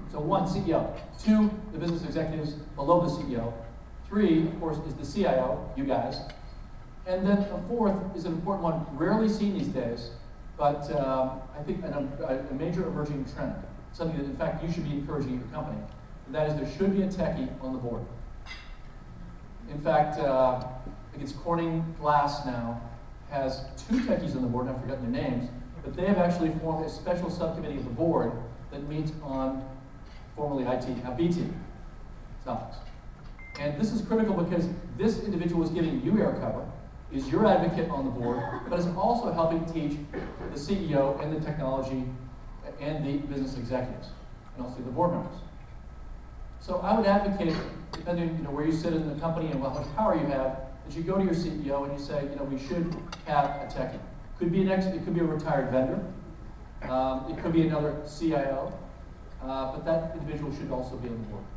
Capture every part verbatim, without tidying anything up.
So one, C E O. Two, the business executives below the C E O. Three, of course, is the C I O, you guys. And then the fourth is an important one, rarely seen these days, but um, I think an, a, a major emerging trend, something that in fact you should be encouraging your company, and that is there should be a techie on the board. In fact, uh, I think it's Corning Glass now has two techies on the board, and I've forgotten their names, but they have actually formed a special subcommittee of the board that meets on formerly I T, now B T topics. And this is critical because this individual is giving you air cover, is your advocate on the board, but is also helping teach the C E O and the technology and the business executives, and also the board members. So I would advocate, depending you know, where you sit in the company and how much power you have, that you go to your C E O and you say, you know, we should have a techie. Could be an ex, it could be a retired vendor. Um, it could be another C I O, uh, but that individual should also be on the board.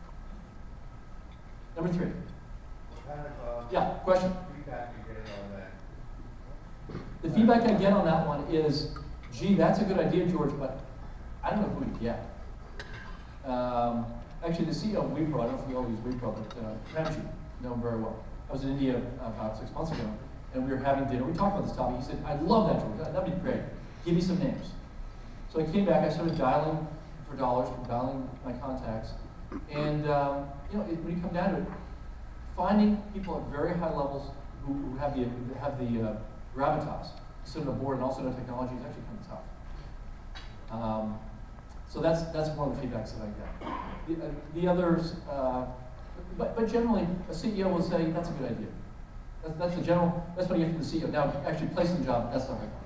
Number three. What kind of, uh, yeah, question? feedback you get on that? The feedback I get on that one is, gee, that's a good idea, George, but I don't know who to get. Um, actually, the C E O of WePro, I don't know if you all use WePro, but uh, Ramji, know him very well. I was in India uh, about six months ago, and we were having dinner. We talked about this topic. He said, I love that, George. That'd be great. Give me some names. So I came back. I started dialing for dollars, dialing my contacts. And um, you know, it, when you come down to it, finding people at very high levels who, who have the, who have the uh, gravitas to sit on the board and also know technology is actually kind of tough. Um, so that's that's one of the feedbacks that I get. The, uh, the others, uh, but, but generally, a C E O will say, that's a good idea. That's, that's the general, that's what I get from the C E O. Now, actually placing the job, that's not right.